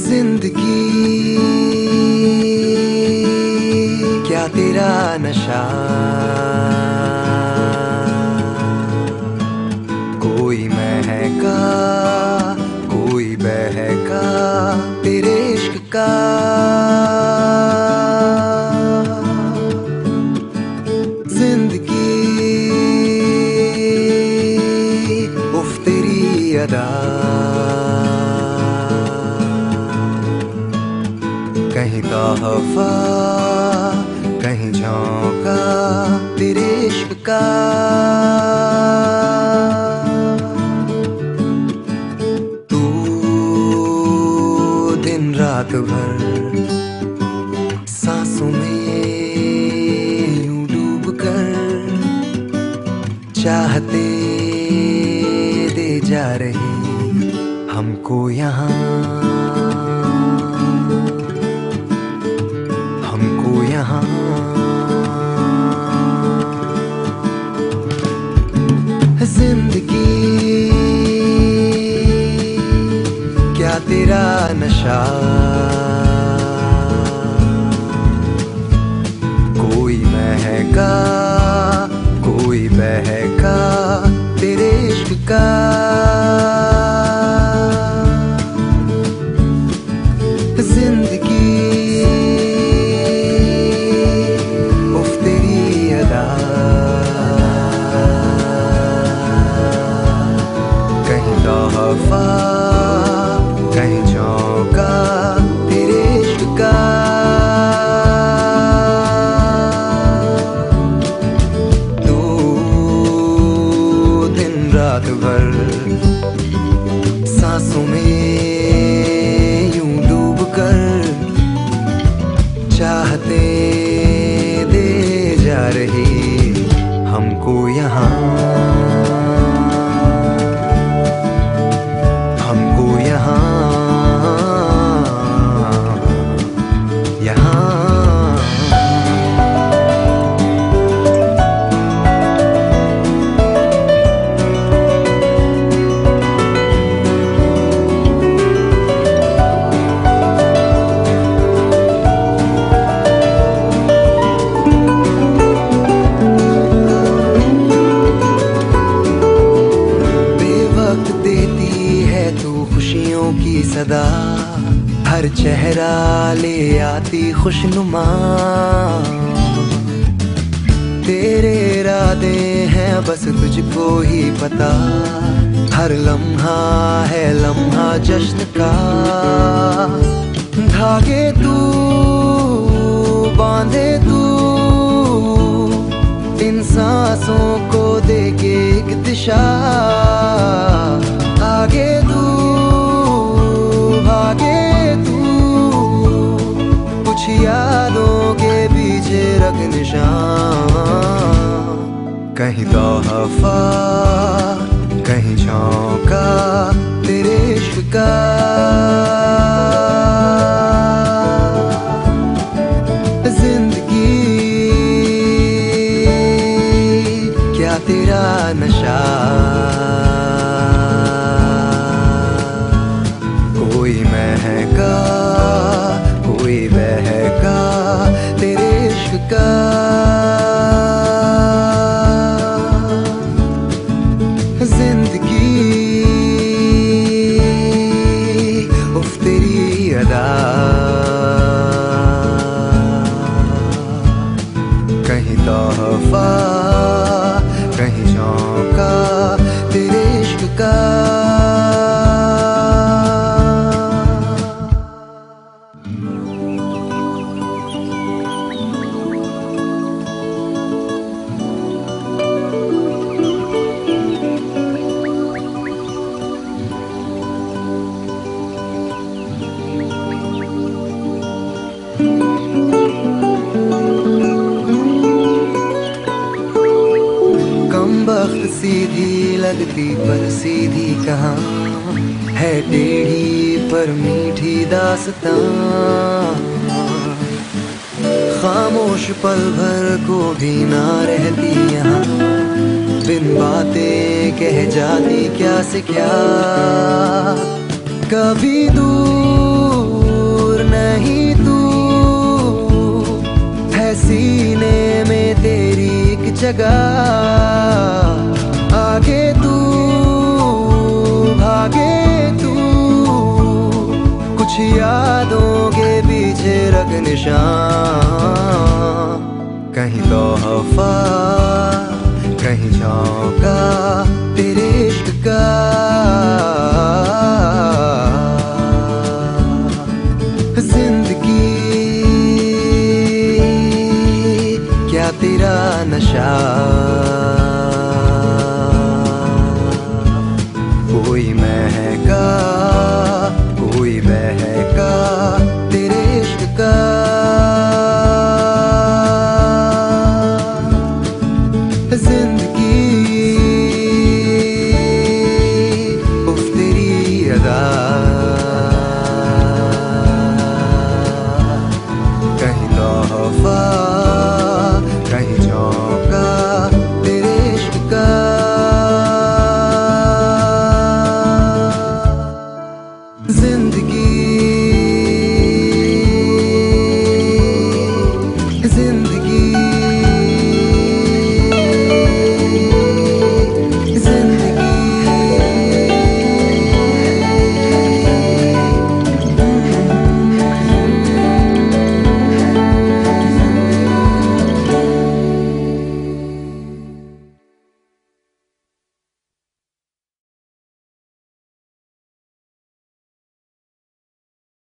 जिंदगी क्या तेरा नशा, कोई महका कोई बहका तेरे इश्क का। जिंदगी उफ तेरी अदा, कहीं तोहफा कहीं झोंका तेरे इश्क का। तू दिन रात भर सांसों में यूं डूब कर चाहते दे जा रही हमको यहाँ, हमको यहाँ। जिंदगी क्या तेरा नशा, कोई महका कोई बहका तेरे इश्क का। जिंदगी उफ तेरी अदा, कहीं तोहफा कहीं झोंका तेरे इश्क का। तू दिन रात भर सांसों में यूं डूब कर चाहते दे जा रही हमको यहाँ, हमको यहाँ यहाँ। खुशियों की सदा हर चेहरा ले आती खुशनुमा, तेरे इरादे हैं बस तुझको ही पता। हर लम्हा है लम्हा जश्न का, धागे तू बांधे तू इन सांसों को दे के एक दिशा। आगे तू भागे तू कुछ यादों के पीछे रख निशान, कहीं तोहफा कहीं झोंका तेरे इश्क का। जिंदगी क्या तेरा नशा, कोई महका कोई बहका तेरे इश्क का। जिंदगी उफ तेरी अदा, कहीं तोहफा कहीं झोंका तेरे इश्क का। वक्त सीधी लगती पर सीधी कहाँ है, टेढ़ी पर मीठी दास्तां। खामोश पल भर को भी ना रहती यहाँ, बिन बातें कह जाती क्या से क्या। कभी दूर जगह, आगे तू भागे तू, कुछ यादों के पीछे रख निशान। कहीं तोहफा कहीं झोंका तेरे इश्क का, जिंदगी क्या तेरा नशा। कोई महका कोई बहका तेरे इश्क का, जिंदगी उफ तेरी अदा। कहीं तोहफा कहीं झोंका तेरे इश्क का, जिंदगी